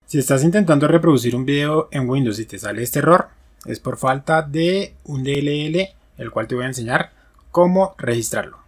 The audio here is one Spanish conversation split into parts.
Si estás intentando reproducir un video en Windows y te sale este error, es por falta de un DLL, el cual te voy a enseñar cómo registrarlo.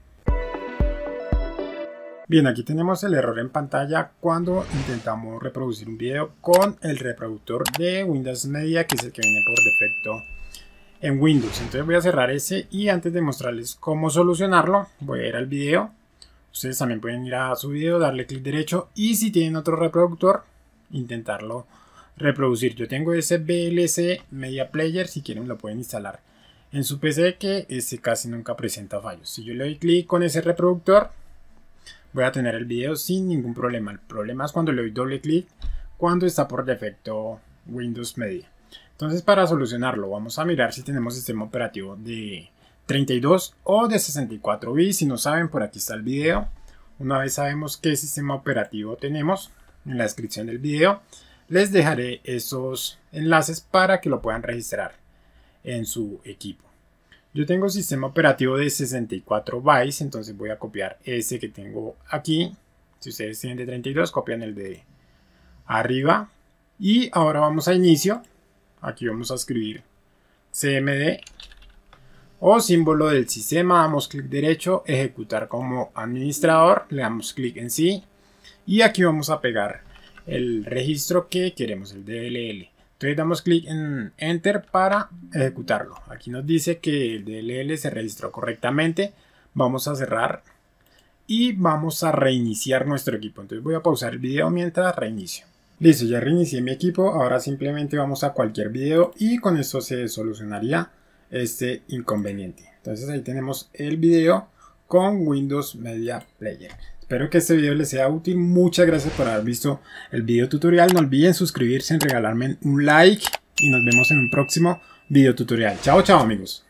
Bien, aquí tenemos el error en pantalla cuando intentamos reproducir un video con el reproductor de Windows Media, que es el que viene por defecto en Windows. Entonces voy a cerrar ese y antes de mostrarles cómo solucionarlo, voy a ir al video. Ustedes también pueden ir a su video, darle clic derecho y si tienen otro reproductor, intentarlo reproducir. Yo tengo ese VLC Media Player, si quieren lo pueden instalar en su PC, que ese casi nunca presenta fallos. Si yo le doy clic con ese reproductor, voy a tener el video sin ningún problema. El problema es cuando le doy doble clic, cuando está por defecto Windows Media. Entonces, para solucionarlo, vamos a mirar si tenemos sistema operativo de 32 o de 64 bits. Si no saben, por aquí está el video. Una vez sabemos qué sistema operativo tenemos, en la descripción del video les dejaré esos enlaces para que lo puedan registrar en su equipo. Yo tengo sistema operativo de 64 bytes, entonces voy a copiar ese que tengo aquí. Si ustedes tienen de 32, copian el de arriba. Y ahora vamos a inicio. Aquí vamos a escribir cmd o símbolo del sistema, damos clic derecho, ejecutar como administrador, le damos clic en sí y aquí vamos a pegar el registro que queremos, el DLL. Entonces damos clic en Enter para ejecutarlo. Aquí nos dice que el DLL se registró correctamente. Vamos a cerrar y vamos a reiniciar nuestro equipo. Entonces voy a pausar el video mientras reinicio. Listo, ya reinicié mi equipo. Ahora simplemente vamos a cualquier video y con esto se solucionaría este inconveniente. Entonces ahí tenemos el video con Windows Media Player. Espero que este video les sea útil. Muchas gracias por haber visto el video tutorial. No olviden suscribirse, regalarme un like y nos vemos en un próximo video tutorial. Chao, chao amigos.